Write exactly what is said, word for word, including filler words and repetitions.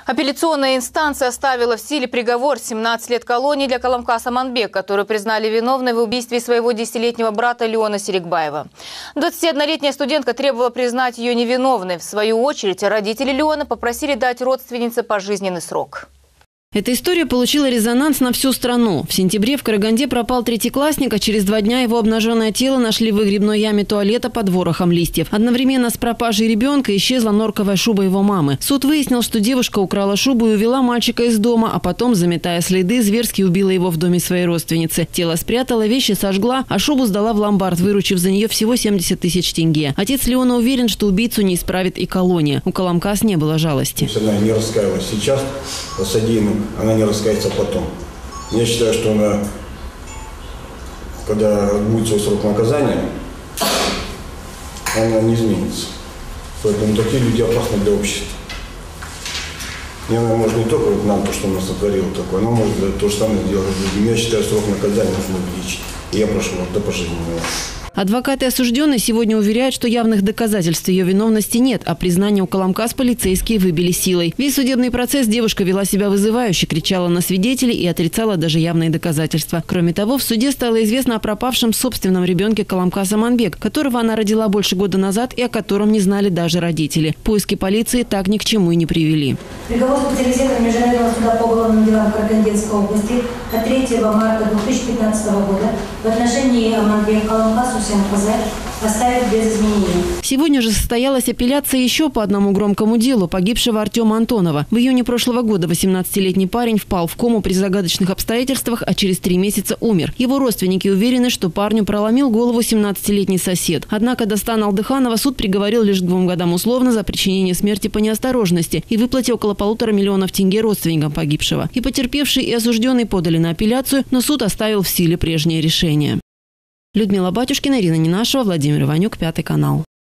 Апелляционная инстанция оставила в силе приговор семнадцать лет колонии для Каламкаса Манбек, который признали виновной в убийстве своего десятилетнего брата Леона Серикбаева. двадцатиоднолетняя студентка требовала признать ее невиновной. В свою очередь, родители Леона попросили дать родственнице пожизненный срок. Эта история получила резонанс на всю страну. В сентябре в Караганде пропал третьеклассник, а через два дня его обнаженное тело нашли в выгребной яме туалета под ворохом листьев. Одновременно с пропажей ребенка исчезла норковая шуба его мамы. Суд выяснил, что девушка украла шубу и увела мальчика из дома, а потом, заметая следы, зверски убила его в доме своей родственницы. Тело спрятала, вещи сожгла, а шубу сдала в ломбард, выручив за нее всего семьдесят тысяч тенге. Отец Леона уверен, что убийцу не исправит и колония. У Каламкас не было жалости. Она не раскаялась сейчас по содеянному. Она не раскается потом. Я считаю, что она, когда будет свой срок наказания, она не изменится. Поэтому такие люди опасны для общества. И она может не только нам, то, что она сотворила такое, она может то же самое сделать. Я считаю, срок наказания нужно увеличить. И я прошу вас до пожизненного. Адвокаты осужденной сегодня уверяют, что явных доказательств ее виновности нет, а признание у Каламкас полицейские выбили силой. Весь судебный процесс девушка вела себя вызывающе, кричала на свидетелей и отрицала даже явные доказательства. Кроме того, в суде стало известно о пропавшем собственном ребенке Каламкаса Манбек, которого она родила больше года назад и о котором не знали даже родители. Поиски полиции так ни к чему и не привели. Приговор специализированного международного суда по уголовным делам Карагандинской области от третьего марта две тысячи пятнадцатого года в отношении Манбека Каламкасу оставить без изменений. Сегодня же состоялась апелляция еще по одному громкому делу погибшего Артема Антонова. В июне прошлого года восемнадцатилетний парень впал в кому при загадочных обстоятельствах, а через три месяца умер. Его родственники уверены, что парню проломил голову семнадцатилетний сосед. Однако Достан Алдыханова суд приговорил лишь к двум годам условно за причинение смерти по неосторожности и выплате около полутора миллионов тенге родственникам погибшего. И потерпевший, и осужденный подали на апелляцию, но суд оставил в силе прежнее решение. Людмила Батюшкина, Ирина Ненашева, Владимир Иванюк, Пятый канал.